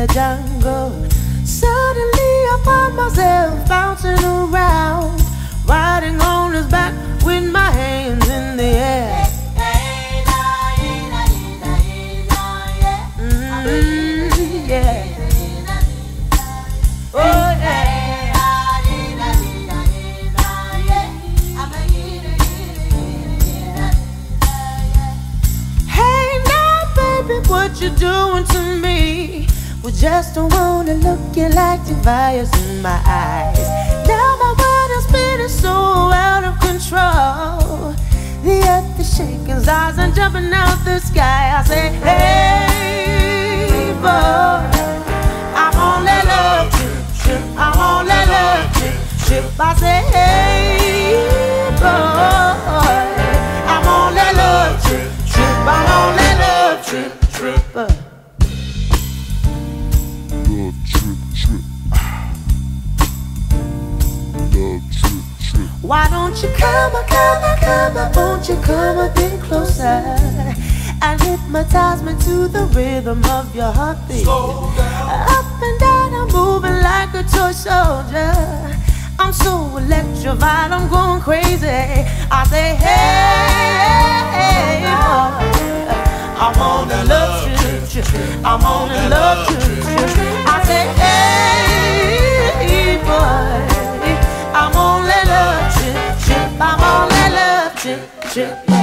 the jungle. Suddenly I find myself bouncing around, riding on his back with my hands in the air. Yeah. Oh yeah. Hey now, baby, what you doing to me? Well, just don't wanna look you like the fires in my eyes. Now my world is spinning so out of control. The earth is shaking, stars are jumping out the sky. I say, hey, boy, I'm on that love trip, I'm on that love trip. I say, hey, boy, I'm on that love trip, I'm on that love trip. Why don't you come up, won't you come a bit closer and hypnotize me to the rhythm of your heartbeat? Up and down, I'm moving like a toy soldier. I'm so electrified, I'm going crazy. I say, hey, boy, I'm on the love trip, I'm on the love trip. I say, hey, boy, I'm on that love trip, I'm on that love trip.